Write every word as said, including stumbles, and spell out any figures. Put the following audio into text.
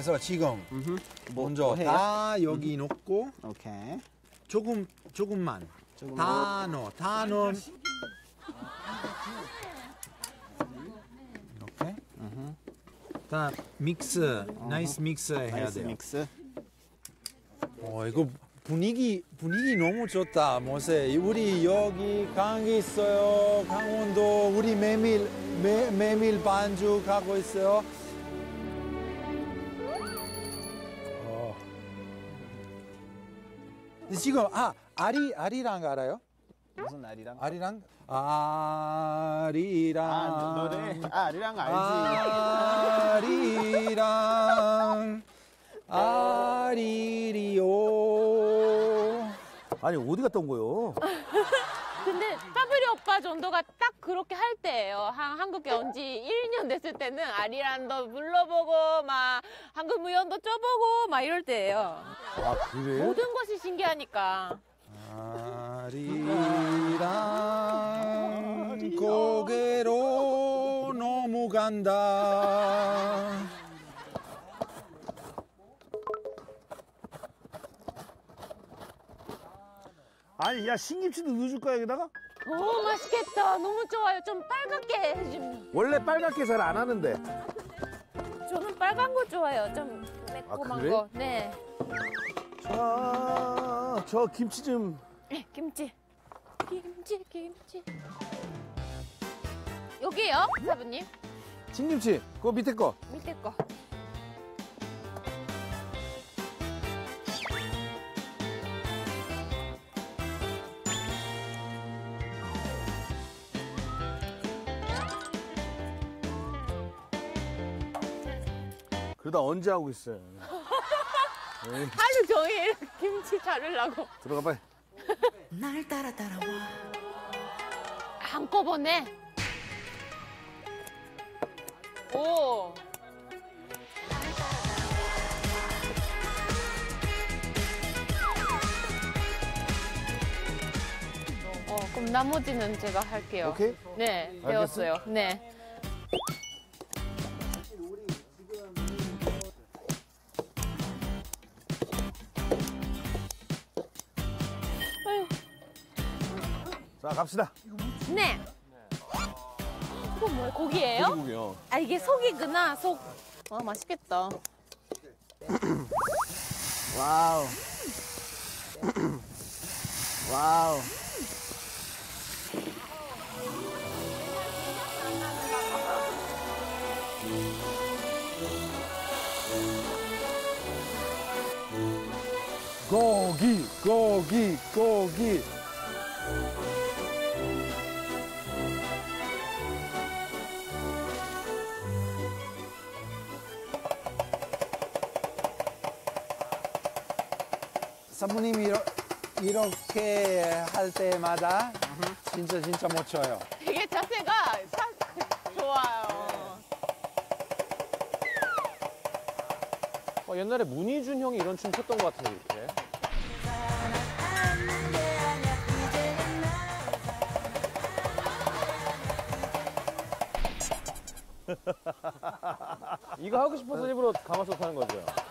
그래서 지금 음흠. 먼저 뭐 해요? 다 여기 넣고 오케이. 조금 조금만 조금 다 넣어 다 넣어 이렇게 다 믹스 나이스 믹스 해야 나이스 돼요. 믹스. 어 이거 분위기 분위기 너무 좋다. 모세 우리 여기 강이 있어요. 강원도 우리 메밀 메, 메밀 반죽 하고 있어요. 어. 근데 지금 아 아리 아리랑 알아요? 무슨 아리랑? 아리랑 아리랑 아 노래. 아 아리랑 알지. 아리랑 아리리오. 아니 어디 갔다 온 거요? 근데 따블이 오빠 정도가 딱 그렇게 할 때예요. 한, 한국에 온 지 일 년 됐을 때는 아리랑도 불러보고 막 한국 무용도 쪄보고 막 이럴 때예요. 아 그래? 모든 것이 신기하니까. 아리랑 고개로 넘어간다. 아니 야 신김치도 넣어줄 거야 여기다가? 오 맛있겠다. 너무 좋아요. 좀 빨갛게 해주면. 원래 빨갛게 잘 안 하는데. 저는 빨간 거 좋아해요. 좀 매콤한 아, 그래? 거. 네. 자, 저 김치 좀. 네, 김치. 김치, 김치. 여기요, 사부님. 신김치 그거 밑에 거. 밑에 거. 그러다 언제 하고 있어요? 하루 종일 김치 자르려고. 들어가 빨리. 날 따라 따라와. 한꺼번에. 오. 어, 그럼 나머지는 제가 할게요. 오케이? 네, 배웠어요. 네. 자 갑시다. 네. 이거 뭐예요? 고기예요? 고기요. 아, 이게 속이구나, 속. 아, 맛있겠다. 와우. 와우. 고기 고기 고기. 사부님이 이러, 이렇게 할 때마다 진짜 진짜 멋져요. 되게 자세가 참 좋아요. 어, 옛날에 문희준 형이 이런 춤 췄던 것 같은데 이렇게. 이거 하고 싶어서 일부러 가마솥 하는 거죠?